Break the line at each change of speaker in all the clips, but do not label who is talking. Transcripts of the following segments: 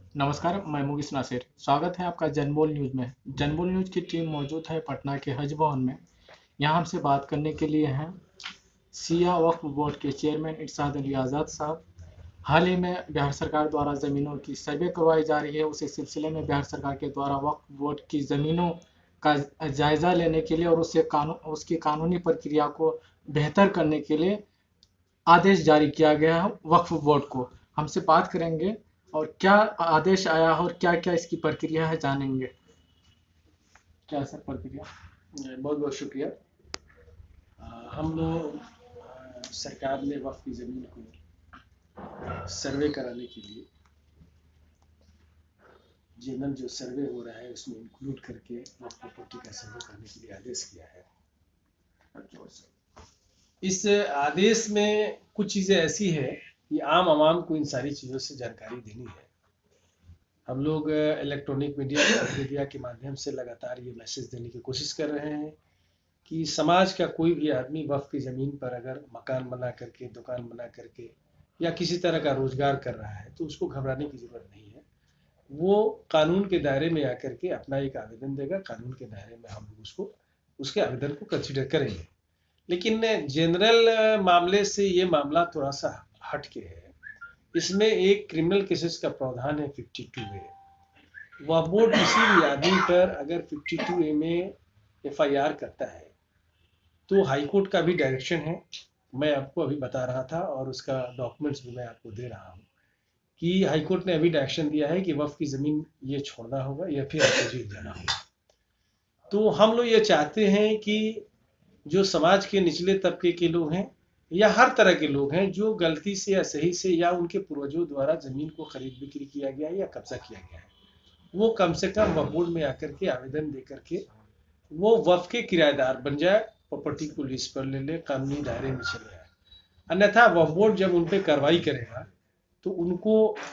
नमस्कार, मैं मुगिस नासिर। स्वागत है आपका जनबोल न्यूज़ में। जनबोल न्यूज़ की टीम मौजूद है पटना के हज भवन में। यहाँ हमसे बात करने के लिए हैं सिया वक्फ बोर्ड के चेयरमैन इरशाद अली आज़ाद साहब। हाल ही में बिहार सरकार द्वारा ज़मीनों की सर्वे करवाई जा रही है। उसी सिलसिले में बिहार सरकार के द्वारा वक्फ बोर्ड की ज़मीनों का जायज़ा लेने के लिए और उसकी कानूनी प्रक्रिया को बेहतर करने के लिए आदेश जारी किया गया है वक्फ बोर्ड को। हमसे बात करेंगे और क्या आदेश आया है और क्या क्या इसकी प्रक्रिया है जानेंगे। क्या सर प्रक्रिया?
बहुत बहुत शुक्रिया। हम लोग सरकार ने वक्फ की ज़मीन को सर्वे कराने के लिए जनरल जो सर्वे हो रहा है उसमें इंक्लूड करके वक्फ प्रॉपर्टी का सर्वे करने के लिए आदेश किया है। इस आदेश में कुछ चीज़ें ऐसी है कि आम आवाम को इन सारी चीज़ों से जानकारी देनी है। हम लोग इलेक्ट्रॉनिक मीडिया के माध्यम से लगातार ये मैसेज देने की कोशिश कर रहे हैं कि समाज का कोई भी आदमी वक्फ की ज़मीन पर अगर मकान बना करके, दुकान बना करके या किसी तरह का रोजगार कर रहा है तो उसको घबराने की ज़रूरत नहीं है। वो कानून के दायरे में आकर के अपना एक आवेदन देगा, कानून के दायरे में हम लोग उसके आवेदन को कंसिडर करेंगे। लेकिन जनरल मामले से ये मामला थोड़ा सा हट के है। इसमें एक क्रिमिनल केसेस का प्रावधान है 52A। वह बोर्ड किसी भी आदमी पर अगर 52A में FIR करता है तो हाईकोर्ट का भी डायरेक्शन है, मैं आपको अभी बता रहा था और उसका डॉक्यूमेंट्स भी मैं आपको दे रहा हूँ कि हाईकोर्ट ने अभी डायरेक्शन दिया है कि वक्फ की ज़मीन ये छोड़ना होगा या फिर आपको जेल जाना होगा। तो हम लोग ये चाहते हैं कि जो समाज के निचले तबके के लोग हैं या हर तरह के लोग हैं जो गलती से या सही से या उनके पूर्वजों द्वारा ज़मीन को खरीद बिक्री किया गया है या कब्जा किया गया है, वो कम से कम वक्फ बोर्ड में आकर के आवेदन दे करके वो वक्फ के किराएदार बन जाए, प्रॉपर्टी को लीज पर ले ले, कानूनी दायरे में चले आए। अन्यथा वक्फ बोर्ड जब उन पर कार्रवाई करेगा तो उनको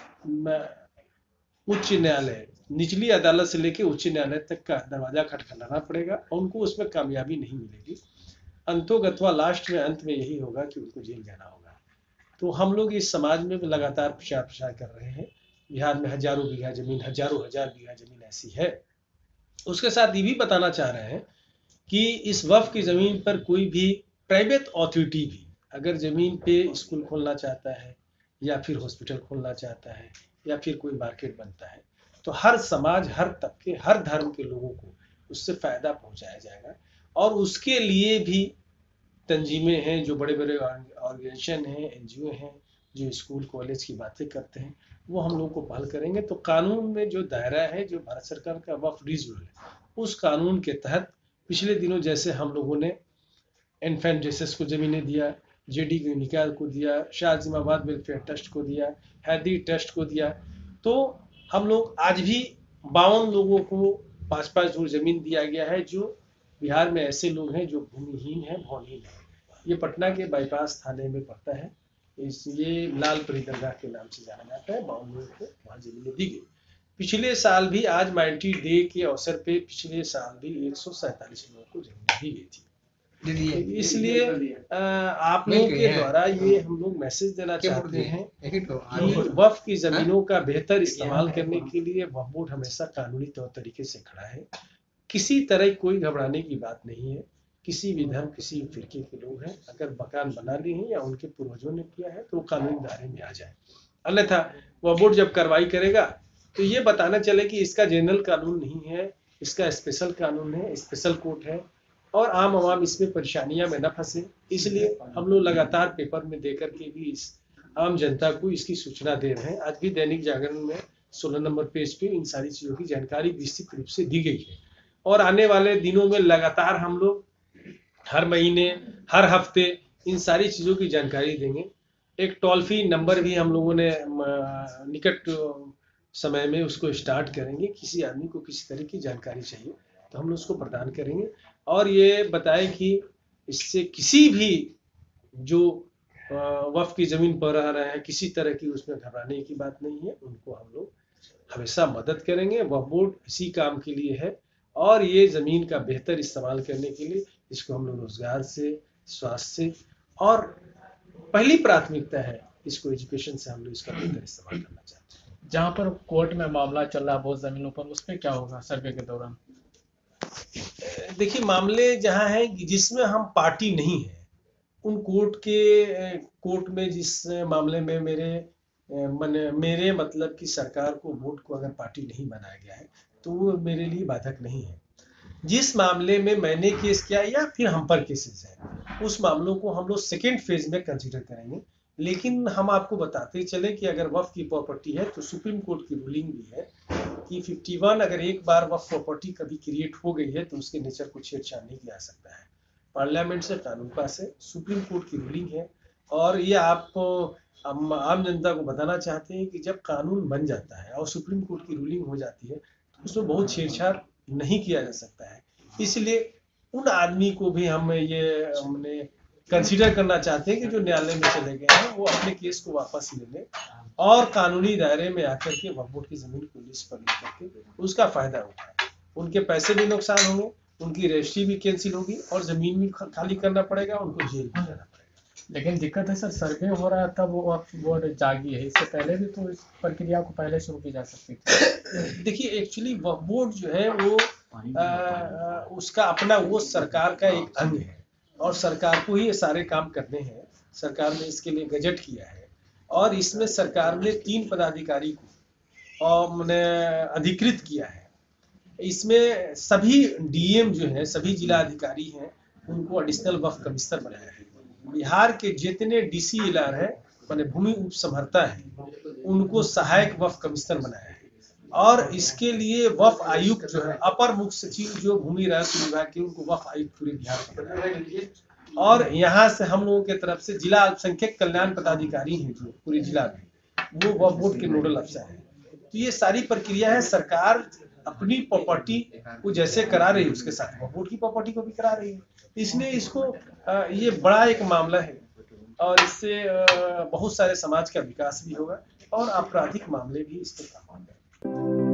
उच्च न्यायालय, निचली अदालत से लेकर उच्च न्यायालय तक का दरवाजा खटखटाना पड़ेगा और उनको उसमें कामयाबी नहीं मिलेगी। अंतोगत्वा लास्ट में अंत में यही होगा कि उनको जेल जाना होगा। तो हम लोग इस समाज में लगातार प्रचार कर रहे हैं। बिहार में हजारों बीघा जमीन, हजार बीघा जमीन ऐसी है। उसके साथ ये भी बताना चाह रहे हैं कि इस वक्फ की ज़मीन पर कोई भी प्राइवेट अथॉरिटी भी अगर ज़मीन पे स्कूल खोलना चाहता है या फिर हॉस्पिटल खोलना चाहता है या फिर कोई मार्केट बनता है तो हर समाज, हर तबके, हर धर्म के लोगों को उससे फ़ायदा पहुंचाया जाएगा। और उसके लिए भी तंजीमें हैं, जो बड़े बड़े ऑर्गेनाइजेशन हैं, NGO हैं, जो स्कूल कॉलेज की बातें करते हैं, वो हम लोग को पहल करेंगे। तो कानून में जो दायरा है, जो भारत सरकार का वक्फ डीड रूल है, उस कानून के तहत पिछले दिनों जैसे हम लोगों ने इन्फेंट जेसस को ज़मीनें दिया, JD निकाल को दिया, शाहजमाबाद वेलफेयर ट्रस्ट को दिया, हैदी ट्रस्ट को दिया, तो हम लोग आज भी 52 लोगों को 5-5 धूर ज़मीन दिया गया है जो बिहार में ऐसे लोग हैं जो भूमिहीन हैं, भवनहीन हैं। ये पटना के बाईपास थाने में पड़ता है। ये लाल परी दरगाह के नाम से जाना जाता है। 52 लोगों को वहाँ ज़मीनें दी गई। पिछले साल भी आज माइटी डे के अवसर पे पिछले साल भी 147 लोगों को ज़मीनें दी गई थी। इसलिए आप लोगों के द्वारा ये हम लोग मैसेज देना चाहते हैं कि वक्फ की ज़मीनों का बेहतर इस्तेमाल करने के लिए वक्फ बोर्ड हमेशा कानूनी तौर तरीके से खड़ा है। किसी तरह कोई घबराने की बात नहीं है। किसी भी धर्म, किसी भी फिरके के लोग हैं, अगर मकान बना लिए हैं या उनके पूर्वजों ने किया है तो वो कानूनी दायरे में आ जाए। अन्यथा वक्फ बोर्ड जब कार्रवाई करेगा तो ये बताना चले कि इसका जनरल कानून नहीं है, इसका स्पेशल कानून है, स्पेशल कोर्ट है और आम आवाम इसमें परेशानियां में न फंसे। इसलिए हम लोग लगातार पेपर में देकर के भी इस आम जनता को इसकी सूचना दे रहे हैं। आज भी दैनिक जागरण में 16 नंबर पेज पे इन सारी चीज़ों की जानकारी विस्तृत रूप से दी गई है और आने वाले दिनों में लगातार हम लोग हर महीने, हर हफ्ते इन सारी चीज़ों की जानकारी देंगे। एक टोल फ्री नंबर भी हम लोगों ने निकट समय में उसको स्टार्ट करेंगे। किसी आदमी को किसी तरह की जानकारी चाहिए तो हम लोग उसको प्रदान करेंगे और ये बताएं कि इससे किसी भी जो वक्फ की ज़मीन पर रह रहे हैं, किसी तरह की उसमें घबराने की बात नहीं है। उनको हम लोग हमेशा मदद करेंगे। वक्फ बोर्ड इसी काम के लिए है और ये ज़मीन का बेहतर इस्तेमाल करने के लिए इसको हम लोग रोजगार से, स्वास्थ्य से और पहली प्राथमिकता है इसको एजुकेशन से हम लोग इसका बेहतर इस्तेमाल करना चाहते हैं।
जहाँ पर कोर्ट में मामला चल रहा है बहुत जमीनों पर, उस पर क्या होगा सर्वे के दौरान?
देखिए, मामले जहाँ है जिसमें हम पार्टी नहीं है, उन कोर्ट में जिस मामले में मेरे मतलब कि सरकार को वोट को अगर पार्टी नहीं बनाया गया है तो वो मेरे लिए बाधक नहीं है। जिस मामले में मैंने केस किया या फिर हम पर केसेस है, उस मामलों को हम लोग सेकेंड फेज में कंसीडर करेंगे। लेकिन हम आपको बताते चले कि अगर वक्फ की प्रॉपर्टी है तो सुप्रीम कोर्ट की रूलिंग भी है कि 51 अगर एक बार वक्फ प्रॉपर्टी कभी क्रिएट हो गई है तो उसके नेचर को छेड़छाड़ नहीं किया सकता है। पार्लियामेंट से कानून पास है, सुप्रीम कोर्ट की रूलिंग है। और ये आप आम जनता को बताना चाहते हैं कि जब कानून बन जाता है और सुप्रीम कोर्ट की रूलिंग हो जाती है तो उसमें बहुत छेड़छाड़ नहीं किया जा सकता है। इसलिए उन आदमी को भी हमने कंसीडर करना चाहते हैं कि जो न्यायालय में चले गए हैं वो अपने केस को वापस ले लें और कानूनी दायरे में आकर के वक्फ बोर्ड की जमीन को लिस्ट पर लिख करके उसका फायदा उठाएं। उनके पैसे भी नुकसान होंगे, उनकी रजिस्ट्री भी कैंसिल होगी और जमीन भी खाली करना पड़ेगा, उनको जेल भी जाना पड़ेगा।
लेकिन दिक्कत है सर, सर्वे हो रहा है तब वो वक्फ बोर्ड जागी है, इससे पहले भी तो इस प्रक्रिया को पहले शुरू की जा सकती थी।
देखिए, एक्चुअली वक्फ बोर्ड जो है वो उसका अपना वो सरकार का एक अंग है और सरकार को ही ये सारे काम करने हैं। सरकार ने इसके लिए गजट किया है और इसमें सरकार ने 3 पदाधिकारी को मैंने अधिकृत किया है। इसमें सभी डीएम जो है, सभी जिला अधिकारी हैं, उनको एडिशनल वक्फ कमिश्नर बनाया है। बिहार के जितने डीसीएलआर है माने भूमि उप समहर्ता है, उनको सहायक वक्फ कमिश्नर बनाया है। और इसके लिए वक्फ आयुक्त जो है, अपर मुख्य सचिव जो भूमि राजस्व विभाग के, उनको वक्फ आयुक्त पूरे बिहार का बनाया है। और यहाँ से हम लोगों की तरफ से जिला अल्पसंख्यक कल्याण पदाधिकारी हैं जो पूरे जिला में, वो वक्फ बोर्ड के नोडल अफसर हैं। तो ये सारी प्रक्रिया है, सरकार अपनी प्रॉपर्टी को जैसे करा रही है उसके साथ वक्फ बोर्ड की प्रॉपर्टी को भी करा रही है। इसलिए इसको ये बड़ा एक मामला है और इससे बहुत सारे समाज का विकास भी होगा और आपराधिक मामले भी इस पर कम होंगे।